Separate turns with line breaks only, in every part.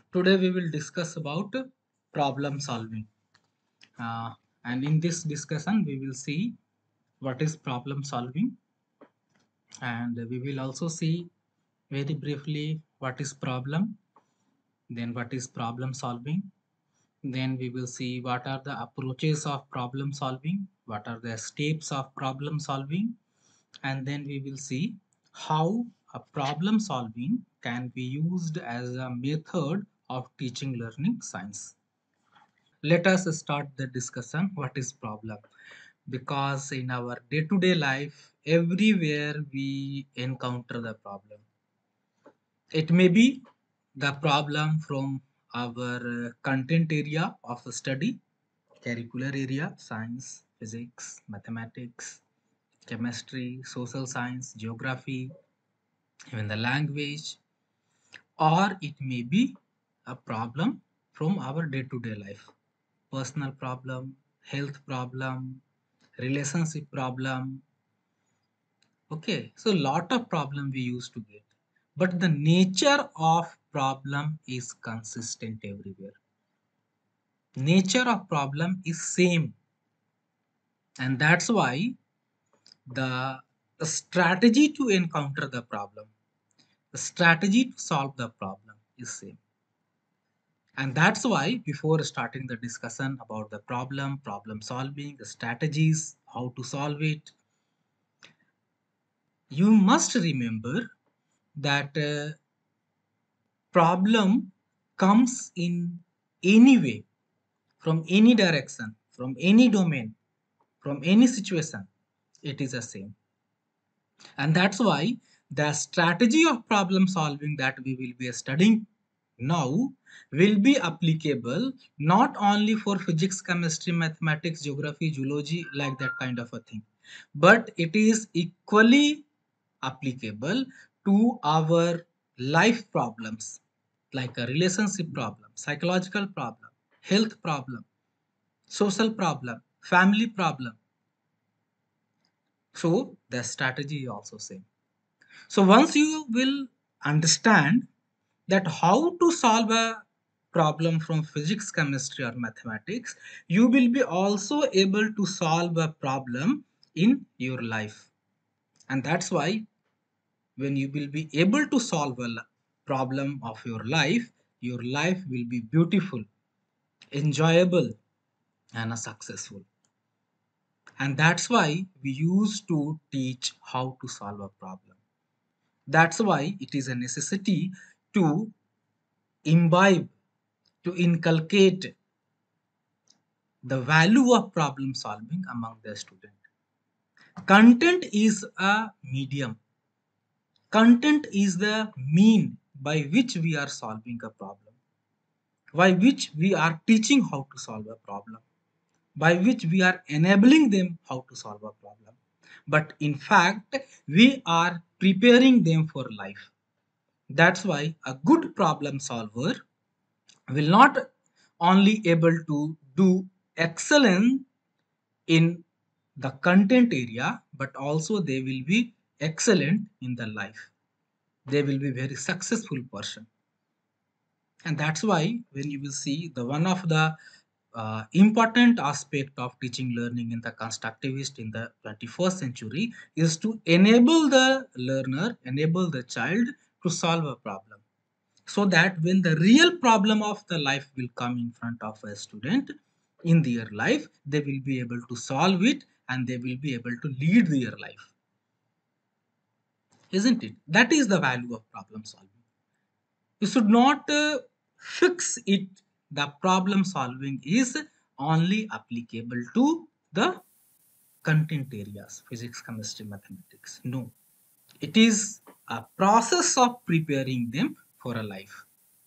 Today we will discuss about problem solving. Uh, and in this discussion, we will see what is problem solving, and we will also see very briefly what is problem, then what is problem solving. Then we will see what are the approaches of problem solving, what are the steps of problem solving, and then we will see how a problem solving can be used as a method of teaching learning science. Let us start the discussion what is problem, because in our day to day life everywhere we encounter the problem. It may be the problem from our content area of study, curricular area, science, physics, mathematics, chemistry, social science, geography, even the language, or it may be a problem from our day to day life, personal problem, health problem, relationship problem. Okay, so lot of problem we used to get, but the nature of problem is consistent everywhere. Nature of problem is same, and that's why the strategy to encounter the problem, the strategy to solve the problem is same. And that's why before starting the discussion about the problem solving, the strategies, how to solve it, you must remember that problem comes in any way, from any direction, from any domain, from any situation. It is the same. And that's why the strategy of problem solving that we will be studying now will be applicable not only for physics, chemistry, mathematics, geography, zoology, like that kind of a thing, but it is equally applicable to our life problems, like a relationship problem, psychological problem, health problem, social problem, family problem. So the strategy is also same. So once you will understand that how to solve a problem from physics, chemistry or mathematics, you will be also able to solve a problem in your life. And that's why when you will be able to solve a problem of your life will be beautiful, enjoyable and a successful. And that's why we used to teach how to solve a problem. That's why it is a necessity to imbibe, to inculcate the value of problem solving among the student. Content is a medium. Content is the mean by which we are solving a problem, by which we are teaching how to solve a problem, by which we are enabling them how to solve a problem. But in fact, we are preparing them for life. That's why a good problem solver will not only able to do excellent in the content area, but also they will be excellent in the life. They will be very successful person. And that's why when you will see the one of the important aspect of teaching learning in the constructivist in the 21st century is to enable the learner, enable the child to solve a problem, so that when the real problem of the life will come in front of a student in their life, they will be able to solve it and they will be able to lead their life, isn't it? That is the value of problem solving. You should not fix it. The problem solving is only applicable to the content areas, physics, chemistry, mathematics. No, it is a process of preparing them for a life.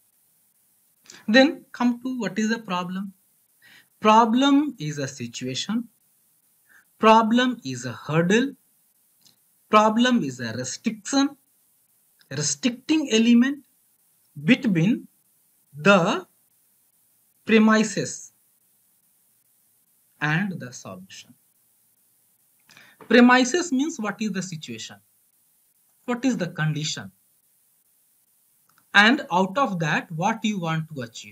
Then come to what is a problem. Problem is a situation. Problem is a hurdle. Problem is a restriction, restricting element between the premises and the solution. Premises means what is the situation, what is the condition. and out of that what you want to achieve.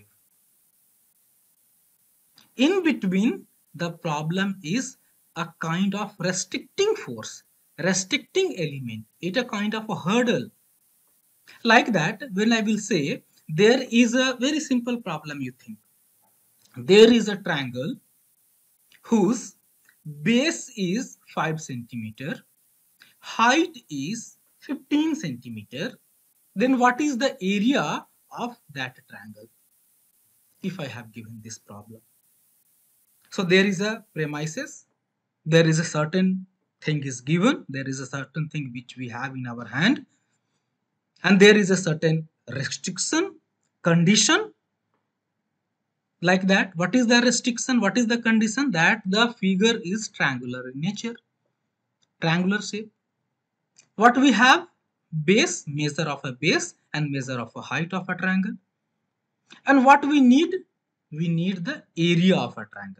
In between, the problem is a kind of restricting force, restricting element. It a kind of a hurdle. Like that, when I will say there is a very simple problem, you think there is a triangle whose base is 5 centimeter, height is 15 centimeter, then what is the area of that triangle if I have given this problem? So there is a premises, there is a certain thing is given, there is a certain thing which we have in our hand, and there is a certain restriction, condition. Like that, what is the restriction, what is the condition? That the figure is triangular in nature, triangular shape. What we have? Base, measure of a base and measure of a height of a triangle. And what we need? We need the area of a triangle.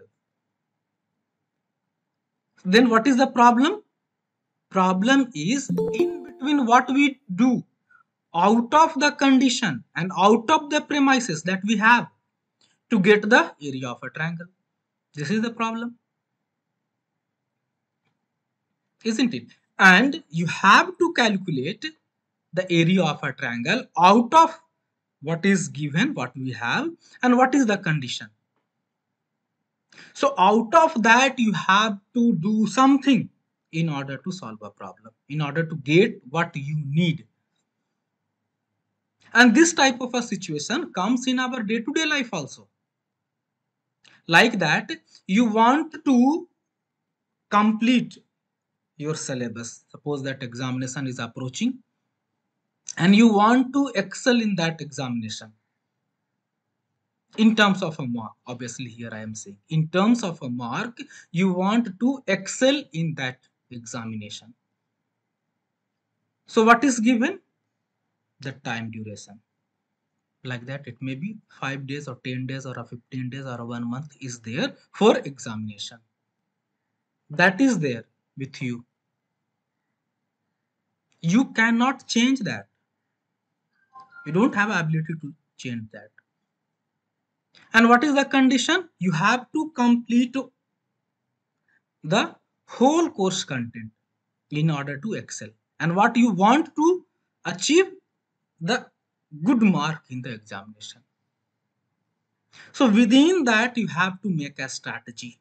Then what is the problem? Problem is in between what we do out of the condition and out of the premises that we have to get the area of a triangle. This is the problem, isn't it? And you have to calculate the area of a triangle out of what is given, what we have, and what is the condition. So out of that, you have to do something in order to solve a problem, in order to get what you need. And this type of a situation comes in our day-to-day life also. Like that, you want to complete your syllabus. Suppose that examination is approaching and you want to excel in that examination. In terms of a mark, obviously here I am saying, in terms of a mark, you want to excel in that examination. So what is given? The time duration. Like that, it may be 5 days or 10 days or a 15 days or a 1 month is there for examination. That is there with you. You cannot change that. You don't have ability to change that. And what is the condition? You have to complete the whole course content in order to excel. And what you want to achieve? The good mark in the examination. So within that, you have to make a strategy.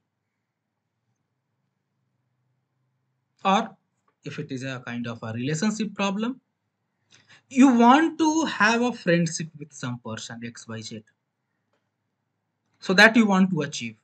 Or if it is a kind of a relationship problem, you want to have a friendship with some person XYZ. So that you want to achieve.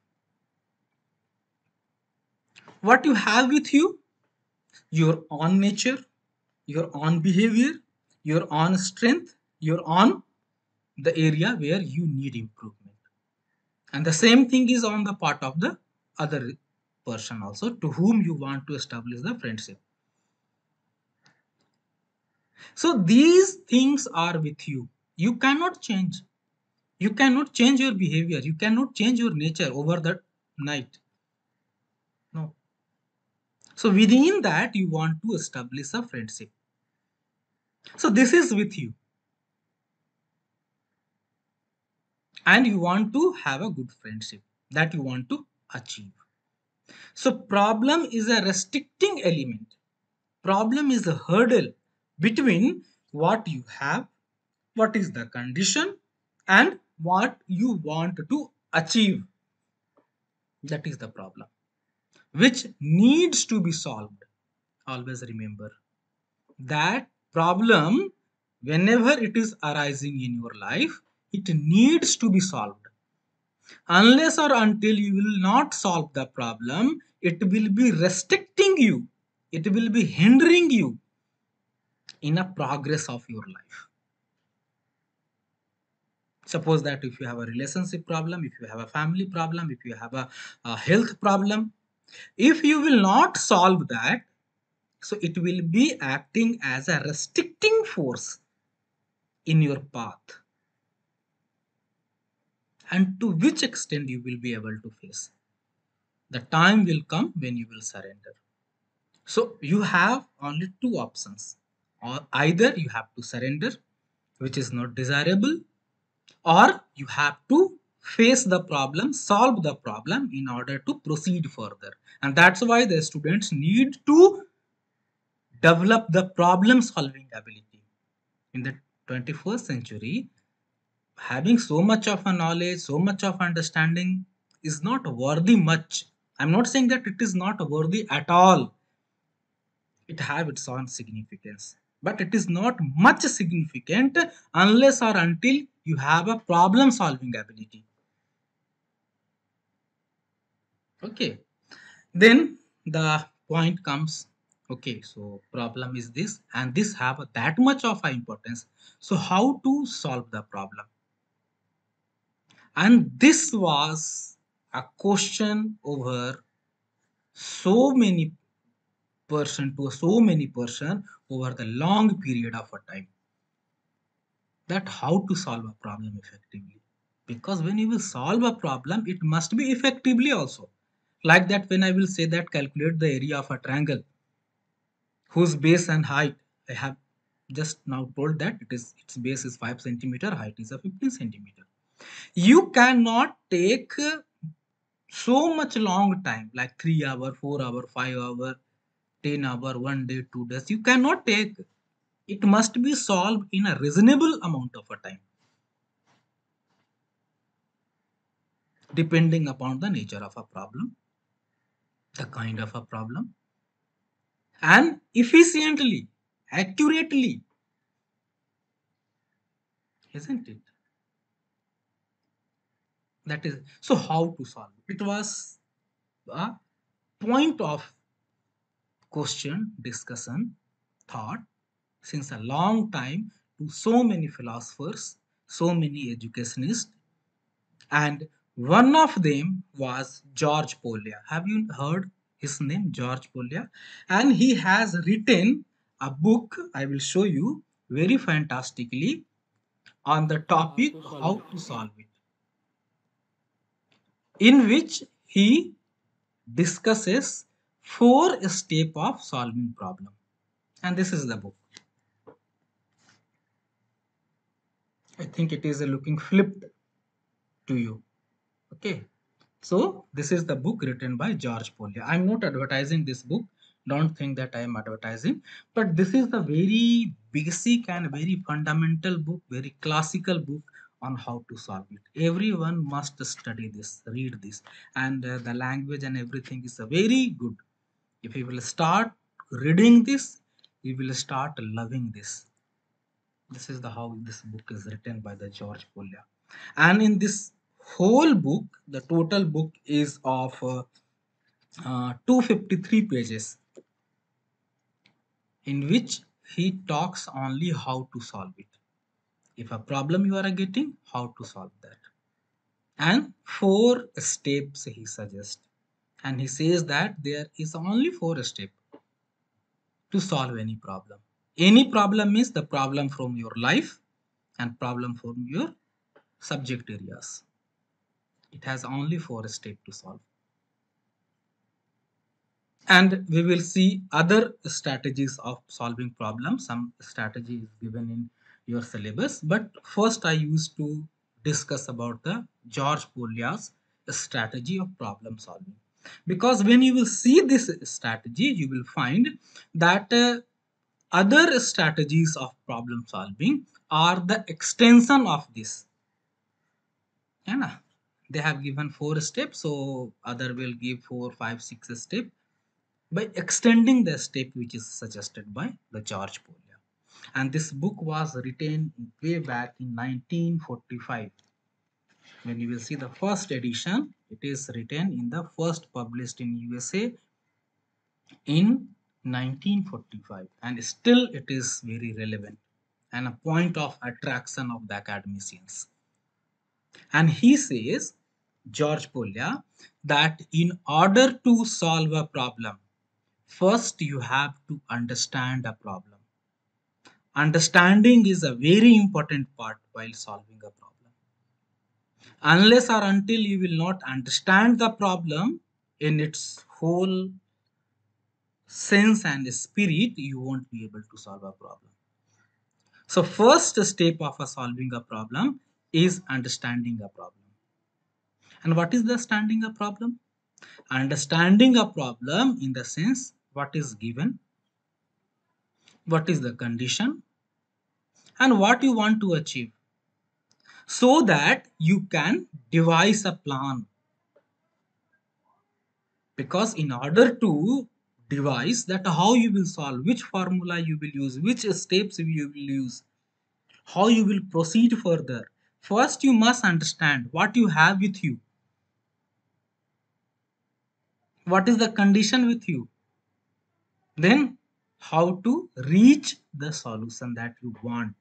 What you have with you? Your own nature, your own behavior, your own strength, your own the area where you need improvement. And the same thing is on the part of the other person also to whom you want to establish the friendship. So these things are with you. You cannot change. You cannot change your behavior. You cannot change your nature over the night. No. So within that, you want to establish a friendship. So this is with you. And you want to have a good friendship that you want to achieve. So problem is a restricting element. Problem is a hurdle between what you have, what is the condition, and what you want to achieve. That is the problem, which needs to be solved. Always remember that problem, whenever it is arising in your life, it needs to be solved. Unless or until you will not solve the problem, it will be restricting you. It will be hindering you in a progress of your life. Suppose that if you have a relationship problem, if you have a family problem, if you have a health problem, if you will not solve that, so it will be acting as a restricting force in your path. And to which extent you will be able to face. The time will come when you will surrender. So you have only two options. Or either you have to surrender, which is not desirable, or you have to face the problem, solve the problem in order to proceed further. And that's why the students need to develop the problem solving ability. In the 21st century, having so much of a knowledge, so much of understanding is not worthy much. I'm not saying that it is not worthy at all. It have its own significance, but it is not much significant unless or until you have a problem solving ability. Okay, then the point comes, okay, so problem is this and this have that much of importance, so how to solve the problem? And this was a question over so many person over the long period of a time, that how to solve a problem effectively. Because when you will solve a problem, it must be effectively also. Like that, when I will say that calculate the area of a triangle whose base and height, I have just now told that its base is 5 centimeter, height is a 15 centimeter. You cannot take so much long time like 3 hour, 4 hour, 5 hour, 10 hour, 1 day, 2 days. You cannot take. It must be solved in a reasonable amount of a time, depending upon the nature of a problem, the kind of a problem, and efficiently, accurately, isn't it? That is, so how to solve it? It was a point of question, discussion, thought since a long time to so many philosophers, so many educationists, and one of them was George Polya. Have you heard his name, George Polya? And he has written a book, I will show you very fantastically, on the
How
topic
to solve
how
it?
to solve it, in which he discusses four steps of solving problem. And this is the book. I think it is looking flipped to you. Okay. So this is the book written by George Polya. I'm not advertising this book. Don't think that I am advertising. But this is the very basic and very fundamental book, very classical book on how to solve it. Everyone must study this, read this. And the language and everything is very good. If you will start reading this, you will start loving this. This is the how this book is written by the George Polya. And in this whole book, the total book is of 253 pages, in which he talks only how to solve it. If a problem you are getting, how to solve that. And four steps he suggests. And he says that there is only four steps to solve any problem. Any problem is the problem from your life and problem from your subject areas. It has only four steps to solve. And we will see other strategies of solving problems. Some strategy is given in your syllabus. But first I used to discuss about the George Polya's strategy of problem solving. Because when you will see this strategy, you will find that other strategies of problem solving are the extension of this. है ना? They have given four steps, so other will give 4, 5, 6 steps by extending the step which is suggested by the George Polya. And this book was written way back in 1945. When you will see the first edition, it is written in the first published in USA in 1945, and still it is very relevant and a point of attraction of the academicians. And he says, George Polya, that in order to solve a problem, first you have to understand a problem. Understanding is a very important part while solving a problem. Unless or until you will not understand the problem in its whole sense and spirit, you won't be able to solve a problem. So first step of a solving a problem is understanding a problem. And what is the understanding a problem? Understanding a problem in the sense what is given, what is the condition, and what you want to achieve, so that you can devise a plan. Because in order to devise that how you will solve, which formula you will use, which steps you will use, how you will proceed further, first you must understand what you have with you, what is the condition with you, then how to reach the solution that you want.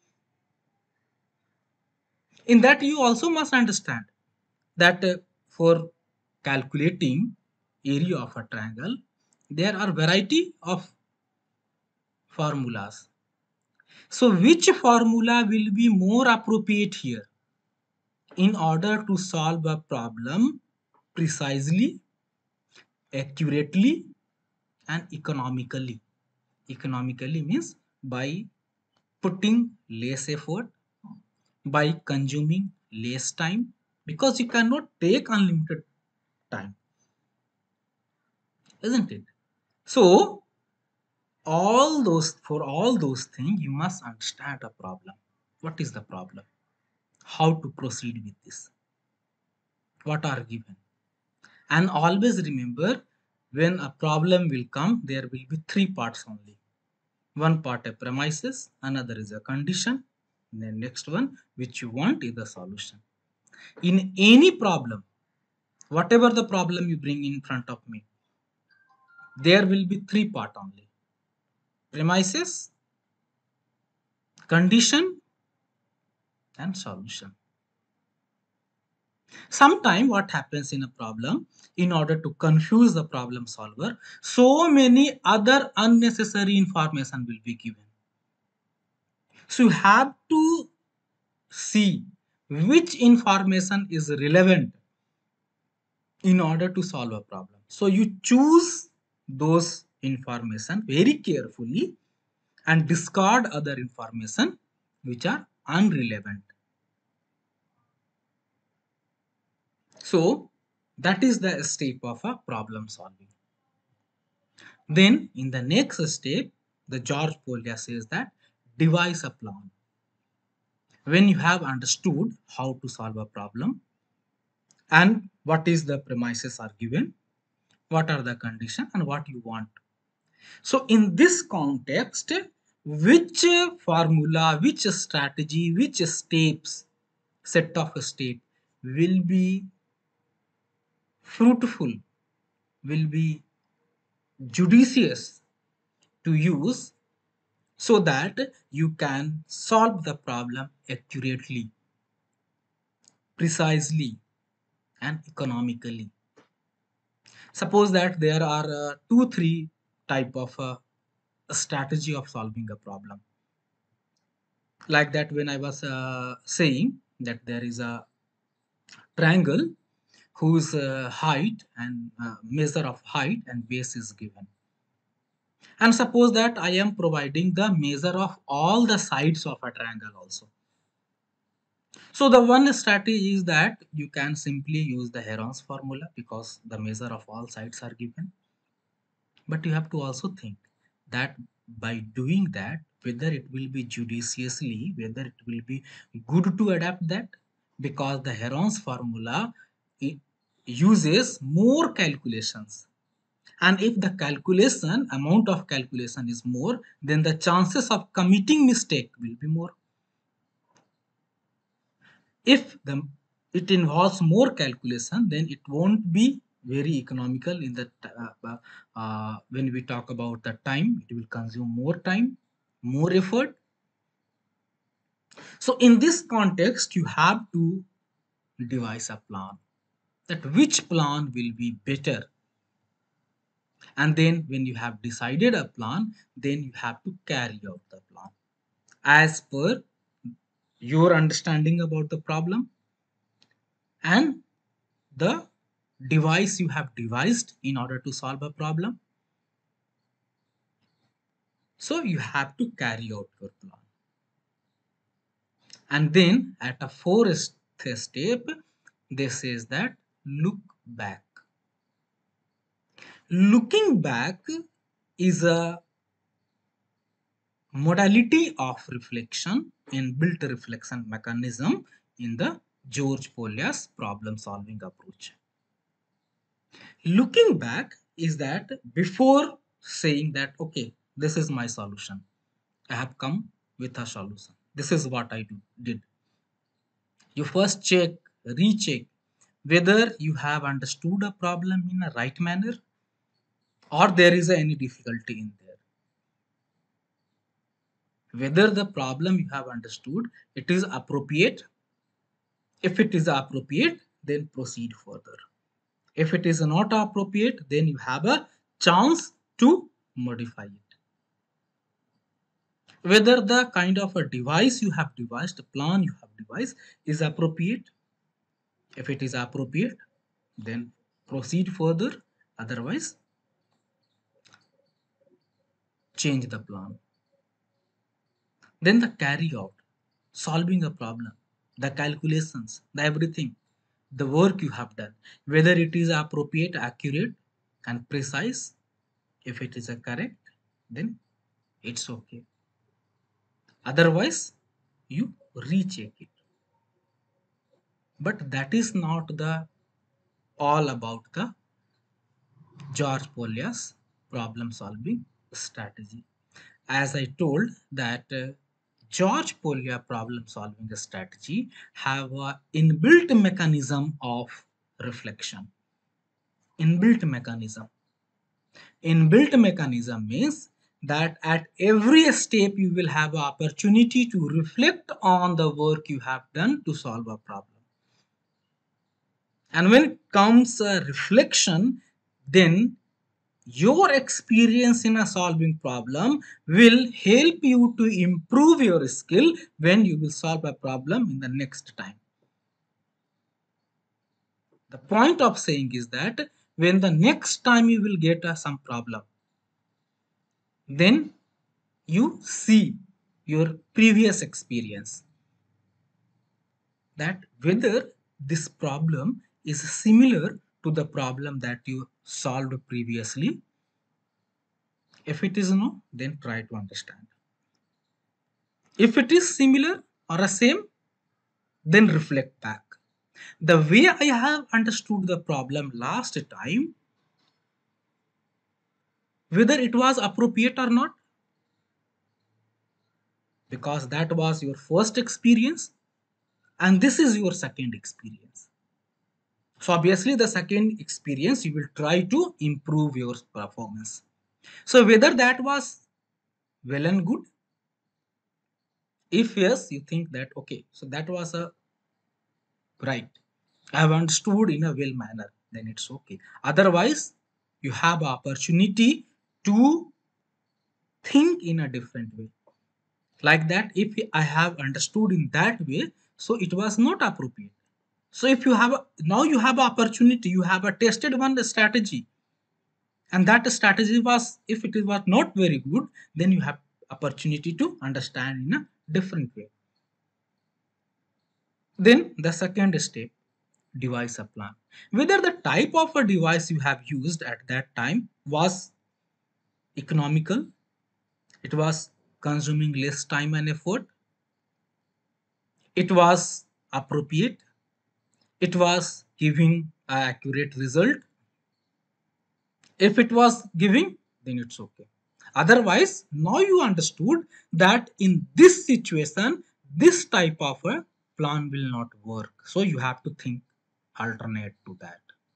In that you also must understand that for calculating area of a triangle there are variety of formulas. So which formula will be more appropriate here in order to solve a problem precisely, accurately, and economically? Economically means by putting less effort, by consuming less time, because you cannot take unlimited time, isn't it? So all those things you must understand a problem. What is the problem? How to proceed with this? What are given? And always remember, when a problem will come, there will be three parts only. One part a premises, another is a condition, then next one which you want is the solution. In any problem, whatever the problem you bring in front of me, there will be three part only: premises, condition, and solution. Sometimes what happens in a problem, in order to confuse the problem solver, so many other unnecessary information will be given. So you have to see which information is relevant in order to solve a problem. So you choose those information very carefully and discard other information which are unrelevant. So that is the step of a problem solving. Then in the next step, the George Polya says that devise a plan. When you have understood how to solve a problem and what is the premises are given, what are the conditions and what you want. So in this context, which formula, which strategy, which steps, set of steps will be fruitful, will be judicious to use, so that you can solve the problem accurately, precisely, and economically. Suppose that there are two, three type of strategy of solving a problem. Like that, when I was saying that there is a triangle whose height and measure of height and base is given. And suppose that I am providing the measure of all the sides of a triangle also. So the one strategy is that you can simply use the Heron's formula because the measure of all sides are given. But you have to also think that by doing that, whether it will be judiciously, whether it will be good to adapt that, because the Heron's formula uses more calculations. And if the calculation, amount of calculation is more, then the chances of committing mistake will be more. If it involves more calculation, then it won't be very economical in the when we talk about the time, it will consume more time, more effort. So in this context, you have to devise a plan, that which plan will be better. And then when you have decided a plan, then you have to carry out the plan as per your understanding about the problem and the device you have devised in order to solve a problem. So you have to carry out your plan. And then at a fourth step, they says that look back. Looking back is a modality of reflection in built reflection mechanism in the George Polya's problem solving approach. Looking back is that before saying that, okay, this is my solution, I have come with a solution, this is what did. You first check, recheck whether you have understood a problem in a right manner or there is any difficulty in there. Whether the problem you have understood, it is appropriate. If it is appropriate, then proceed further. If it is not appropriate, then you have a chance to modify it. Whether the kind of a device you have devised, the plan you have devised is appropriate. If it is appropriate, then proceed further. Otherwise, change the plan. Then the carry out, solving a problem, the calculations, the everything, the work you have done, whether it is appropriate, accurate, and precise. If it is a correct, then it's okay. Otherwise, you recheck it. But that is not the all about the George Polya's problem solving strategy. As I told that George Polya problem solving strategy have a inbuilt mechanism of reflection. Inbuilt mechanism. Inbuilt mechanism means that at every step you will have an opportunity to reflect on the work you have done to solve a problem. And when it comes a reflection, then your experience in a solving problem will help you to improve your skill when you will solve a problem in the next time. The point of saying is that when the next time you will get some problem, then you see your previous experience that whether this problem is similar to the problem that you solved previously. If it is no, then try to understand. If it is similar or a same, then reflect back. The way I have understood the problem last time, whether it was appropriate or not, because that was your first experience and this is your second experience. So obviously the second experience you will try to improve your performance. So whether that was well and good, if yes, you think that okay, so that was a right, I have understood in a well manner, then it's okay. Otherwise, you have opportunity to think in a different way. Like that, if I have understood in that way, so it was not appropriate. So if you have now you have opportunity, you have a tested one strategy, and that strategy was, if it was not very good, then you have opportunity to understand in a different way. Then the second step, devise a plan. Whether the type of a device you have used at that time was economical, it was consuming less time and effort, it was appropriate, it was giving an accurate result. If it was giving, then it's okay. Otherwise, now you understood that in this situation, this type of a plan will not work. So you have to think alternate to that.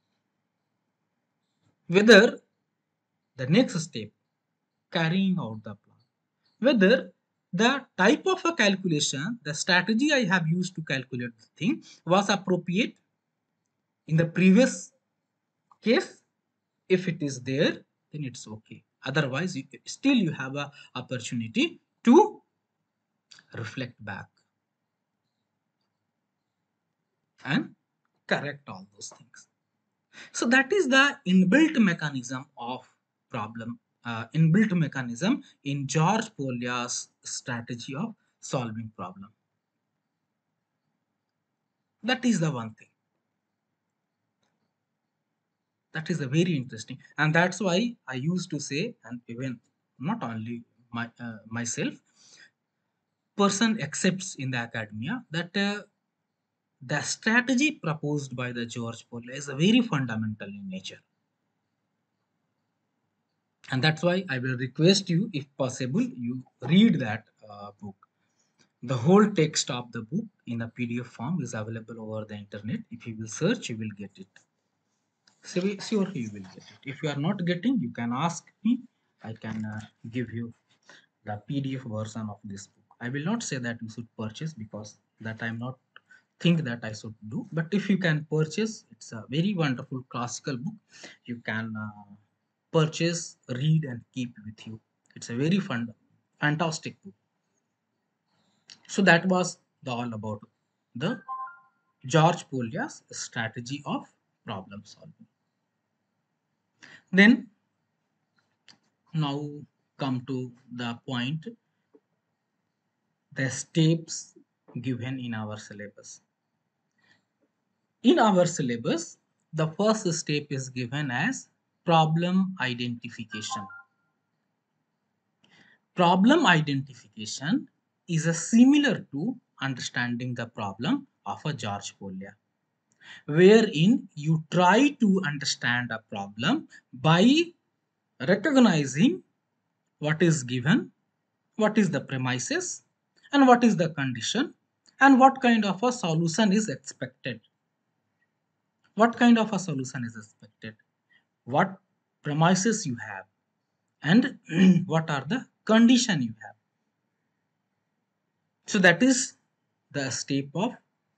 Whether the next step, carrying out the plan, whether the type of a calculation, the strategy I have used to calculate the thing was appropriate in the previous case. If it is there, then it's okay. Otherwise, still you have a opportunity to reflect back and correct all those things. So that is the inbuilt mechanism of problem, inbuilt mechanism in George Polya's strategy of solving problem. That is the one thing. That is a very interesting, and that's why I used to say, and even not only myself, person accepts in the academia that the strategy proposed by the George Polya is a very fundamental in nature. And that's why I will request you, if possible, you read that book. The whole text of the book in a PDF form is available over the internet. If you will search, you will get it. So sure, you will get it. If you are not getting, you can ask me. I can give you the PDF version of this book. I will not say that you should purchase, because that I'm not think that I should do. But if you can purchase, it's a very wonderful classical book. You can purchase, read, and keep with you. It's a very fun, fantastic book. So that was all about the George Polya's strategy of problem solving. Then now come to the point, the steps given in our syllabus. In our syllabus, the first step is given as problem identification. Problem identification is a similar to understanding the problem of a George Polya, wherein you try to understand a problem by recognizing what is given, what is the premises, and what is the condition, and what kind of a solution is expected. What kind of a solution is expected? What premises you have, and what are the condition you have. So that is the step of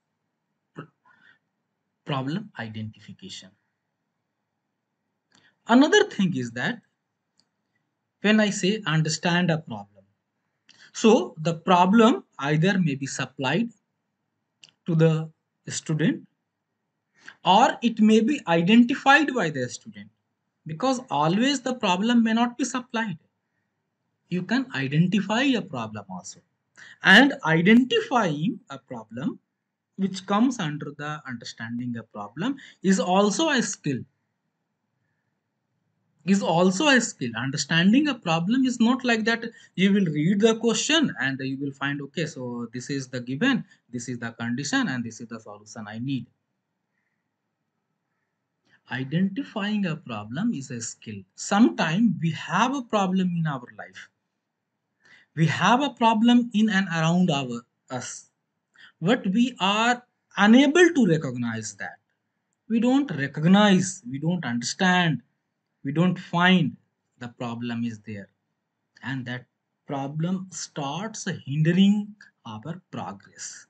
problem identification. Another thing is that when I say understand a problem, so the problem either may be supplied to the student, or it may be identified by the student, because always the problem may not be supplied. You can identify a problem also, and identifying a problem, which comes under the understanding a problem, is also a skill. Understanding a problem is not like that you will read the question and you will find, okay, so this is the given, this is the condition, and this is the solution I need. Identifying a problem is a skill. Sometimes we have a problem in our life. We have a problem in and around us. But we are unable to recognize that. We don't recognize, we don't understand, we don't find the problem is there. And that problem starts hindering our progress.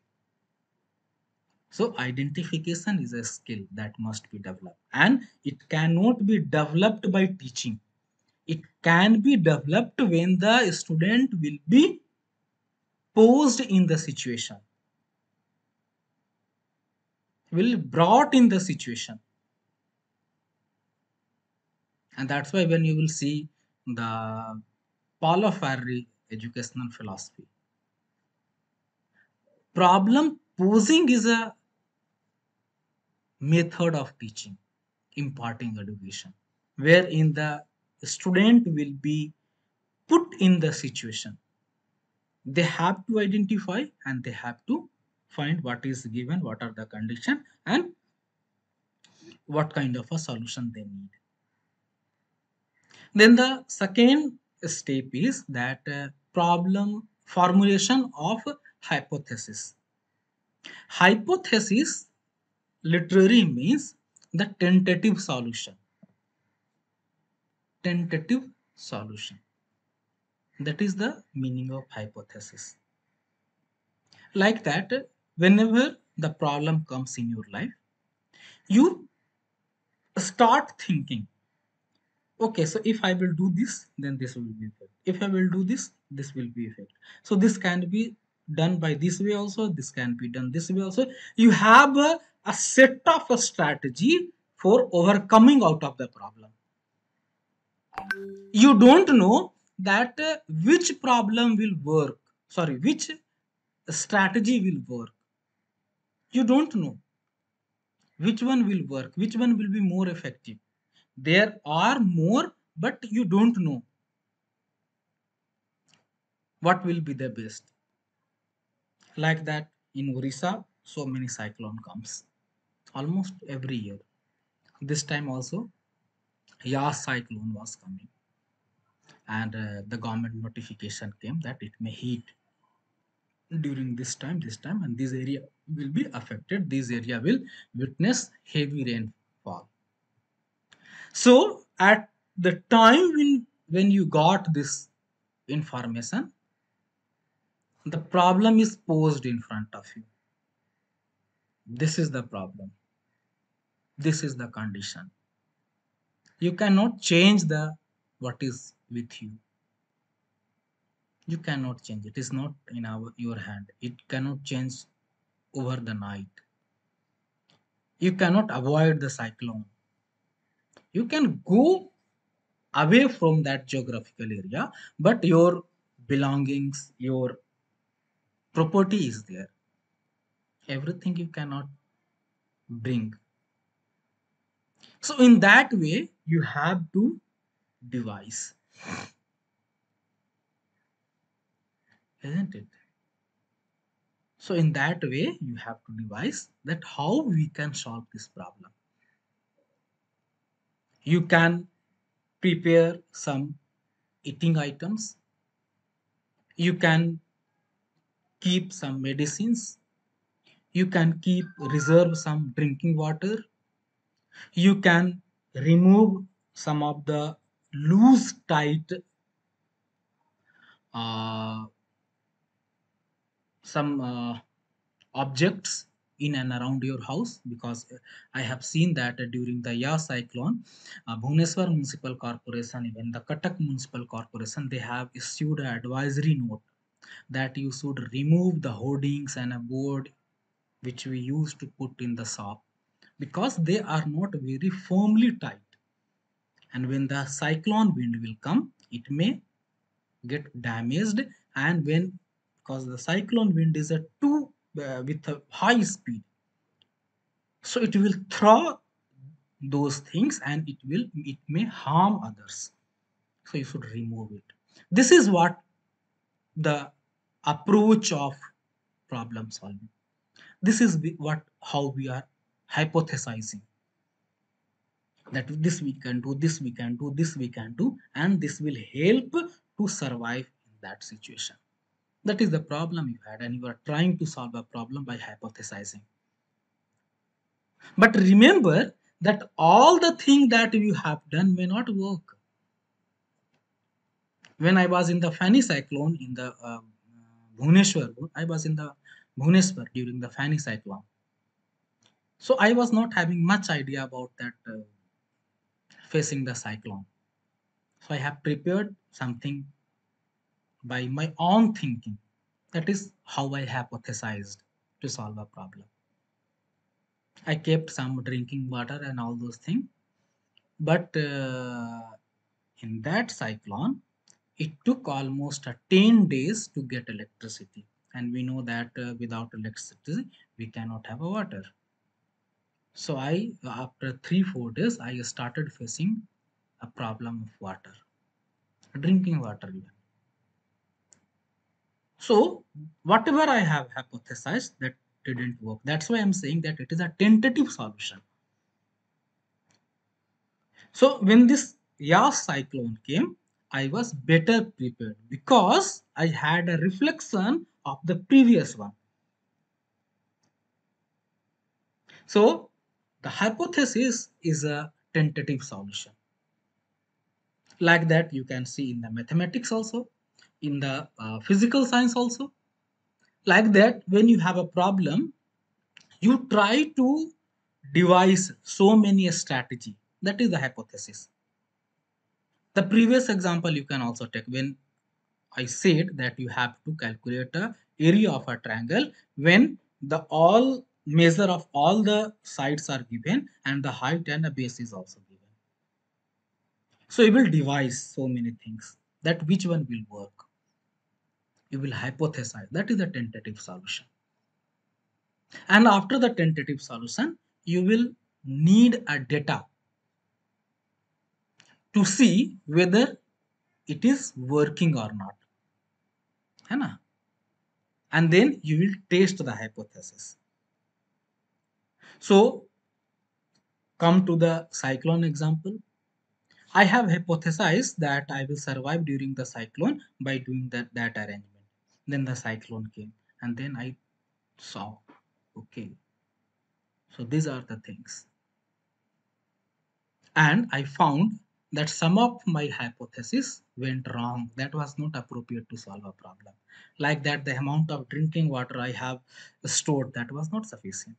So identification is a skill that must be developed, and it cannot be developed by teaching. It can be developed when the student will be posed in the situation, will brought in the situation. And that's why when you will see the Paulo Freire educational philosophy, problem posing is a method of teaching, imparting education, wherein the student will be put in the situation. They have to identify and they have to find what is given, what are the conditions, and what kind of a solution they need. Then the second step is that problem formulation of hypothesis. Hypothesis literally means the tentative solution. Tentative solution. That is the meaning of hypothesis. Like that, whenever the problem comes in your life, you start thinking, okay, so if I will do this, then this will be effect. If I will do this, this will be effect. So this can be done by this way also, this can be done this way also. You have a set of a strategy for overcoming out of the problem. You don't know that which problem will work, sorry, which strategy will work. You don't know which one will work, which one will be more effective. There are more, but you don't know what will be the best. Like that in Orissa, so many cyclone comes almost every year. This time also, Yas cyclone was coming, and the government notification came that it may hit during this time, and this area will be affected. This area will witness heavy rainfall. So at the time when you got this information, the problem is posed in front of you. This is the problem. This is the condition. You cannot change the what is with you. You cannot change. It is not in your hand. It cannot change over the night. You cannot avoid the cyclone. You can go away from that geographical area, but your belongings, your property is there. Everything you cannot bring. So in that way, you have to devise, isn't it? So in that way, you have to devise that how we can solve this problem. You can prepare some eating items. You can keep some medicines. You can keep reserve some drinking water. You can remove some of the loose tight uh, some objects in and around your house, because I have seen that during the Ya cyclone, Bhubaneswar Municipal Corporation, even the Cuttack Municipal Corporation, they have issued an advisory note that you should remove the hoardings and a board which we used to put in the shop, because they are not very firmly tight, and when the cyclone wind will come, it may get damaged. And when, because the cyclone wind is a too with a high speed, so it will throw those things and it may harm others, so you should remove it. This is what the approach of problem solving. This is what how we are hypothesizing that this we can do, this we can do, this we can do, and this will help to survive in that situation. That is the problem you had, and you are trying to solve a problem by hypothesizing. But remember that all the thing that you have done may not work. When I was in the Fani cyclone in the Bhubaneswar, I was in the Bhubaneswar during the Fani cyclone. So I was not having much idea about that facing the cyclone. So I have prepared something by my own thinking. That is how I hypothesized to solve a problem. I kept some drinking water and all those things. But in that cyclone, it took almost 10 days to get electricity. And we know that without electricity, we cannot have a water. So after 3 4 days, I started facing a problem of water, drinking water even. So whatever I have hypothesized, that didn't work. That's why I'm saying that it is a tentative solution. So when this Yas cyclone came, I was better prepared because I had a reflection of the previous one. So the hypothesis is a tentative solution. Like that, you can see in the mathematics also, in the physical science also. Like that, when you have a problem, you try to devise so many strategy. That is the hypothesis. The previous example you can also take when I said that you have to calculate a area of a triangle when the all measure of all the sides are given and the height and the base is also given. So you will devise so many things that which one will work. You will hypothesize. That is a tentative solution. And after the tentative solution, you will need a data to see whether it is working or not. है ना? And then you will test the hypothesis. So come to the cyclone example. I have hypothesized that I will survive during the cyclone by doing that arrangement. Then the cyclone came, and then I saw, okay, so these are the things. And I found that some of my hypotheses went wrong. That was not appropriate to solve a problem. Like that, the amount of drinking water I have stored, that was not sufficient.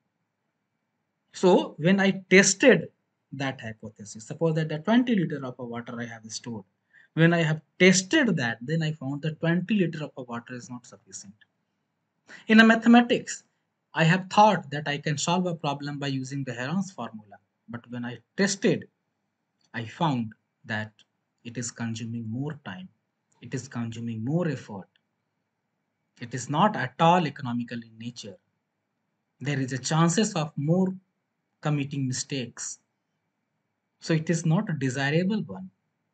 So when I tested that hypothesis, suppose that the 20 liter of a water I have stored, when I have tested that, then I found that 20 liter of a water is not sufficient. In a mathematics, I have thought that I can solve a problem by using the Heron's formula. But when I tested, I found that it is consuming more time. It is consuming more effort. It is not at all economical in nature. There is a chances of more committing mistakes. So it is not a desirable one.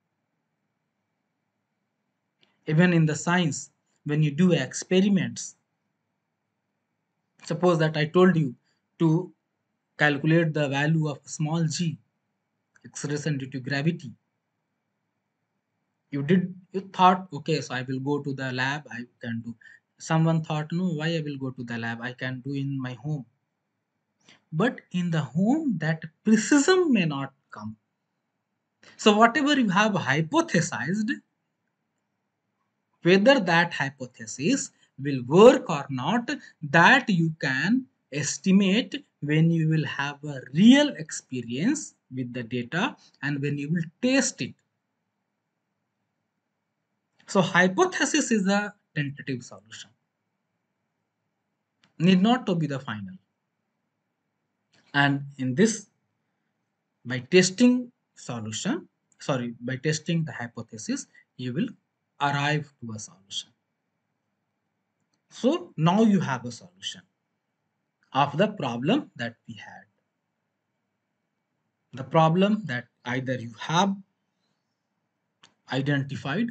Even in the science, when you do experiments, suppose that I told you to calculate the value of small g, acceleration due to gravity. You thought, okay, so I will go to the lab, I can do. Someone thought, no, why I will go to the lab? I can do in my home. But in the home, that precision may not come. So whatever you have hypothesized, whether that hypothesis will work or not, that you can estimate when you will have a real experience with the data and when you will test it. So hypothesis is a tentative solution, need not to be the final. And in this, by testing solution, by testing the hypothesis, you will arrive to a solution. So now you have a solution of the problem that we had. The problem that either you have identified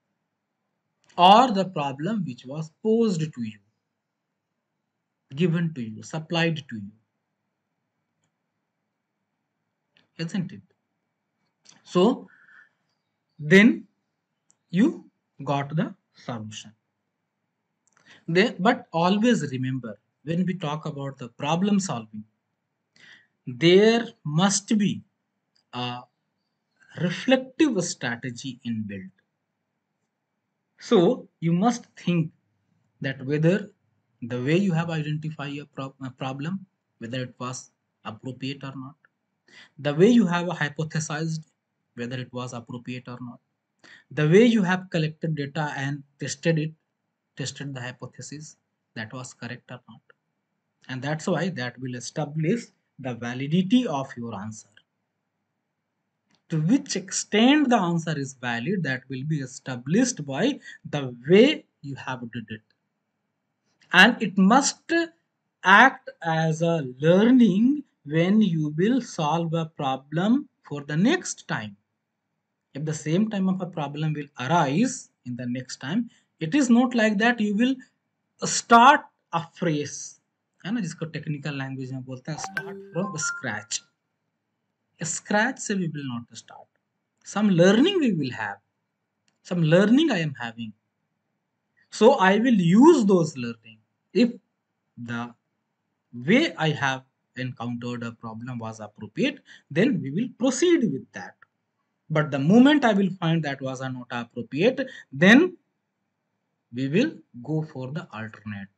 or the problem which was posed to you, given to you, supplied to you, isn't it? So then you got the solution. But always remember, when we talk about the problem solving, there must be a reflective strategy inbuilt. So you must think that whether the way you have identified a problem, whether it was appropriate or not, the way you have hypothesized whether it was appropriate or not, the way you have collected data and tested the hypothesis, that was correct or not. And that's why that will establish the validity of your answer. To which extent the answer is valid, that will be established by the way you have did it. And it must act as a learning when you will solve a problem for the next time. If the same time of a problem will arise in the next time, it is not like that you will start afresh, है ना, जिसको technical language में बोलते हैं start from scratch. Scratch se we will not start. Some learning we will have. Some learning I am having. So I will use those learning. If the way I have encountered a problem was appropriate, then we will proceed with that. But the moment I will find that was not appropriate, then we will go for the alternate.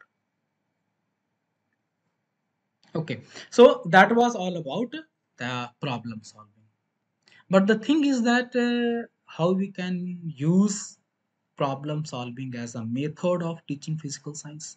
Okay, so that was all about the problem solving. But the thing is that how we can use problem solving as a method of teaching physical science.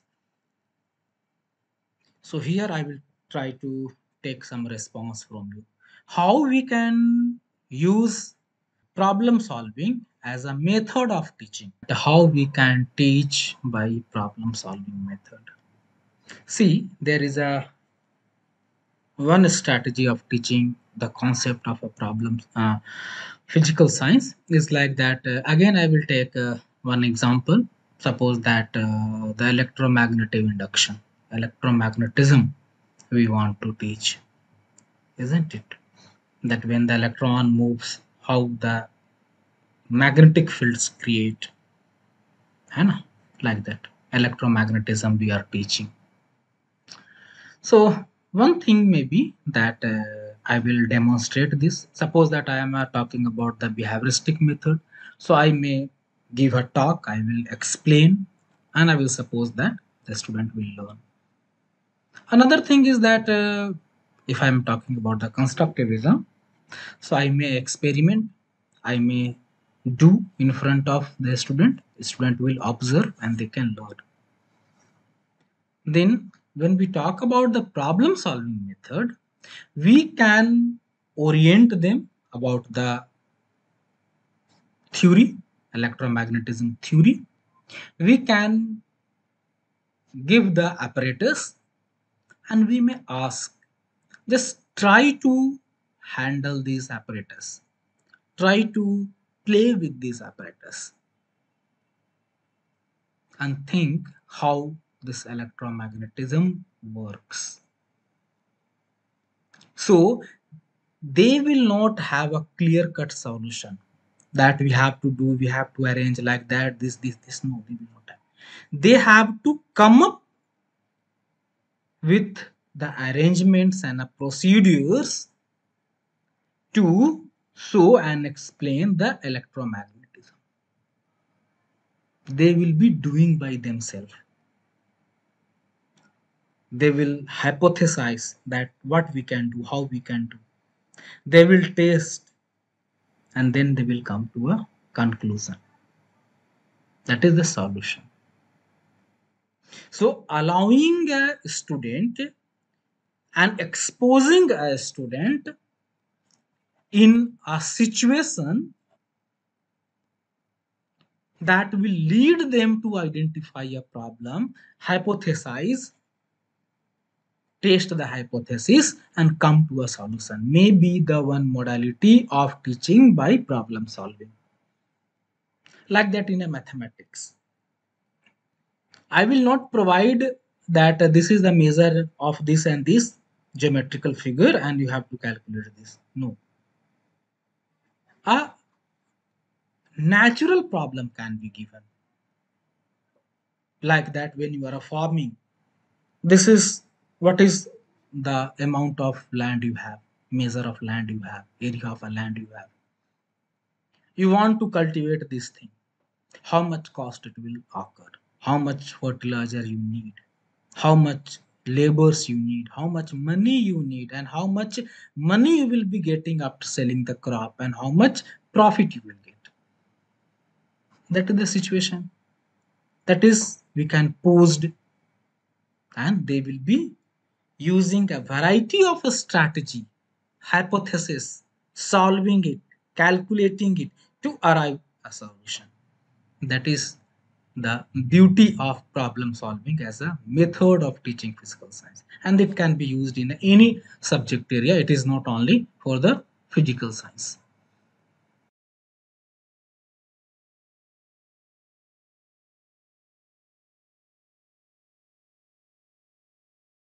So here I will try to take some response from you. How we can use problem solving as a method of teaching. How we can teach by problem solving method. See, there is a one strategy of teaching the concept of a problem physical science is like that. Again, I will take one example. Suppose that the electromagnetic induction, electromagnetism, we want to teach, isn't it? That when the electron moves, how the magnetic fields create, है ना? Like that. Electromagnetism we are teaching. So one thing may be that I will demonstrate this. Suppose that I am talking about the behavioristic method. So I may give a talk, I will explain, and I will suppose that the student will learn. Another thing is that if I am talking about the constructivism, so I may experiment, I may do in front of the student will observe and they can learn. Then when we talk about the problem solving method, we can orient them about the theory, electromagnetism theory. We can give the apparatus and we may ask, just try to handle these apparatus. Try to play with these apparatus and think how this electromagnetism works. So they will not have a clear cut solution that we have to do, we have to arrange like that, this. No, they will not have. They have to come up with the arrangements and the procedures to show and explain the electromagnetism. They will be doing by themselves. They will hypothesize that what we can do, how we can do. They will test and then they will come to a conclusion. That is the solution. So allowing a student and exposing a student in a situation that will lead them to identify a problem, hypothesize, test the hypothesis, and come to a solution may be the one modality of teaching by problem solving. Like that in a mathematics. I will not provide that this is the measure of this and this geometrical figure and you have to calculate this. No. A natural problem can be given. Like that when you are farming. This is what is the amount of land you have, measure of land you have, area of a land you have. You want to cultivate this thing. How much cost it will occur? How much fertilizer you need? How much labors you need, how much money you need, and how much money you will be getting after selling the crop, and how much profit you will get. That is the situation. That is, we can post, and they will be using a variety of a strategy, hypothesis, solving it, calculating it to arrive a solution. That is the beauty of problem solving as a method of teaching physical science, and it can be used in any subject area. It is not only for the physical science.